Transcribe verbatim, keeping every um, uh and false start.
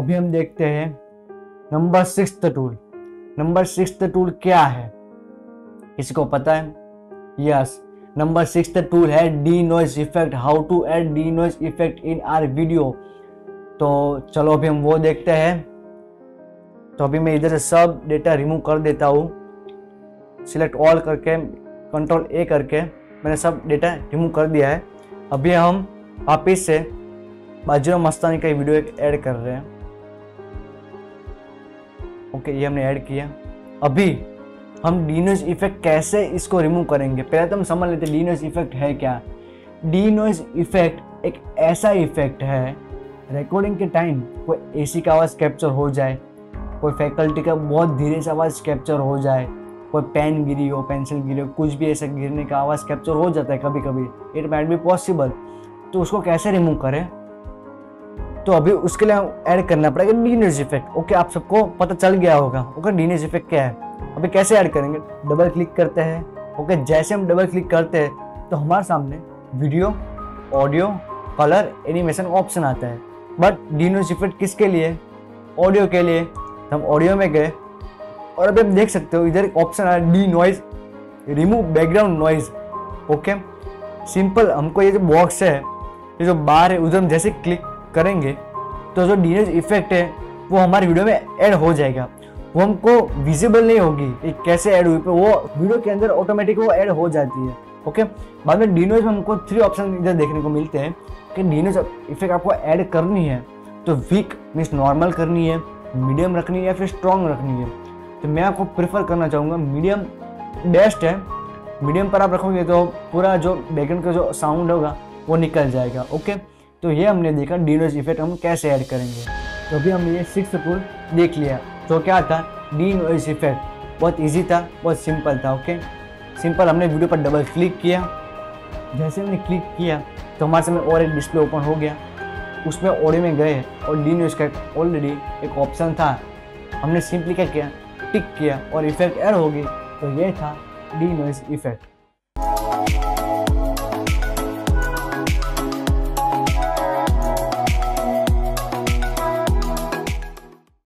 अभी हम देखते हैं number six tool. Number six tool क्या है, किसी को पता है? यस, नंबर सिक्स टूल है denoise effect. How to add denoise effect in our video. तो चलो अभी हम वो देखते हैं। तो अभी मैं इधर से सब डेटा रिमूव कर देता हूँ। सिलेक्ट ऑल करके कंट्रोल ए करके मैंने सब डेटा रिमूव कर दिया है। अभी हम वापिस से बाजू मस्तानी का वीडियो एक ऐड कर रहे हैं। ओके, ये हमने ऐड किया। अभी हम डी नॉइज इफेक्ट कैसे इसको रिमूव करेंगे, पहले तो हम समझ लेते हैं डी नॉइज इफेक्ट है क्या। डी नॉइज इफेक्ट एक ऐसा इफेक्ट है, रिकॉर्डिंग के टाइम कोई एसी का आवाज़ कैप्चर हो जाए, कोई फैकल्टी का बहुत धीरे से आवाज़ कैप्चर हो जाए, कोई पेन गिरी हो, पेंसिल गिरी हो, कुछ भी ऐसा गिरने का आवाज़ कैप्चर हो जाता है कभी कभी, इट माइट बी पॉसिबल। तो उसको कैसे रिमूव करें, तो अभी उसके लिए ऐड करना पड़ेगा डी नॉइज इफेक्ट। ओके, आप सबको पता चल गया होगा ओके डी नॉइज इफेक्ट क्या है। अभी कैसे ऐड करेंगे, डबल क्लिक करते हैं। ओके, जैसे हम डबल क्लिक करते हैं तो हमारे सामने video, audio, colour, animation option आता है। बट डी नॉइज इफेक्ट किसके लिए? ऑडियो के लिए। तो हम ऑडियो में गए और अभी आप देख सकते हो इधर एक ऑप्शन आया denoise, remove background noise. Okay, simple, हमको ये जो बॉक्स है, ये जो बार है, उधर हम जैसे क्लिक करेंगे तो जो डी नॉइज इफेक्ट है वो हमारे वीडियो में ऐड हो जाएगा। वो हमको विजिबल नहीं होगी ये कैसे ऐड हुई, पर वो वीडियो के अंदर ऑटोमेटिक वो ऐड हो जाती है। ओके, बाद में डी नॉइज में हमको थ्री ऑप्शन इधर देखने को मिलते हैं कि डी नॉइज इफेक्ट आपको ऐड करनी है तो वीक मीन्स नॉर्मल करनी है, मीडियम रखनी है या फिर स्ट्रॉन्ग रखनी है। तो मैं आपको प्रेफर करना चाहूँगा मीडियम बेस्ट है। मीडियम पर आप रखोगे तो पूरा जो बैकग्राउंड का जो साउंड होगा वो निकल जाएगा। ओके, तो ये हमने देखा डी नॉइज इफेक्ट हम कैसे ऐड करेंगे। तो अभी हमने ये सिक्स टूल देख लिया। तो क्या था डी नॉइज इफेक्ट, बहुत इजी था, बहुत सिंपल था। ओके, सिंपल, हमने वीडियो पर डबल क्लिक किया। जैसे हमने क्लिक किया तो हमारे सामने और एक डिस्प्ले ओपन हो गया। उसमें ऑडियो में गए और डी नॉइज का ऑलरेडी एक ऑप्शन था, हमने सिंपली क्या किया, टिक किया और इफेक्ट ऐड हो गई। तो ये था डी नॉइज इफेक्ट।